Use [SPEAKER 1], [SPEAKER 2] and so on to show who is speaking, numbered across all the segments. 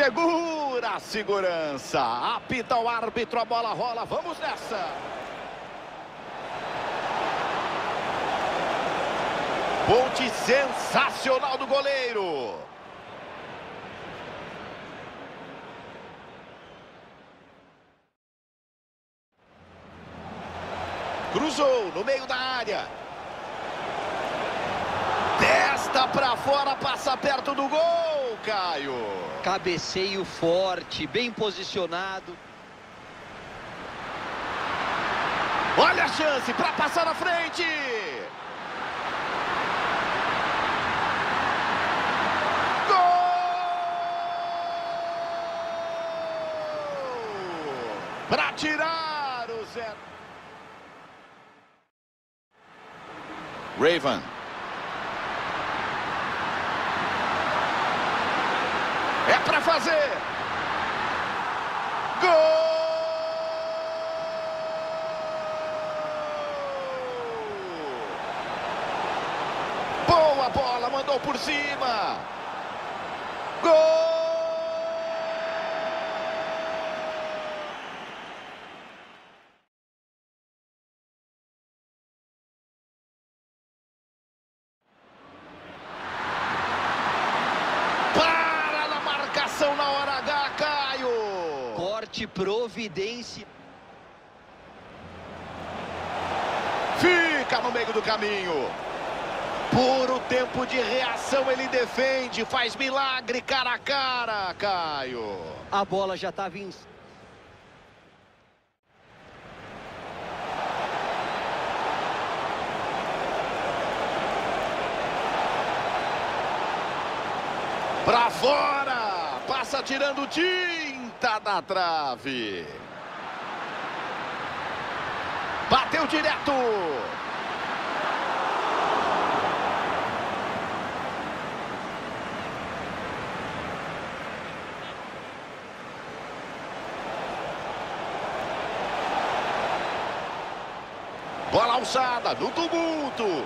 [SPEAKER 1] Segura a segurança. Apita o árbitro, a bola rola. Vamos nessa. Ponte sensacional do goleiro. Cruzou no meio da área. Testa pra fora, passa perto do gol, Caio.
[SPEAKER 2] Cabeceio forte, bem posicionado.
[SPEAKER 1] Olha a chance pra passar na frente. Para tirar o Zé. Raven. É para fazer. Gol! Boa bola, mandou por cima. Gol! Na hora H, Caio.
[SPEAKER 2] Corte, providência.
[SPEAKER 1] Fica no meio do caminho. Puro tempo de reação, ele defende, faz milagre cara a cara, Caio.
[SPEAKER 2] A bola já tá vindo.
[SPEAKER 1] Pra fora. Passa tirando tinta da trave. Bateu direto. Bola alçada no tumulto.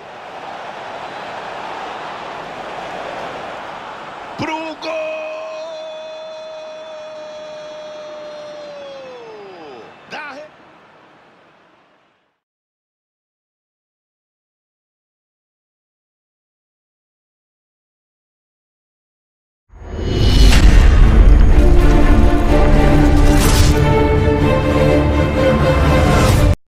[SPEAKER 1] Pro gol. Da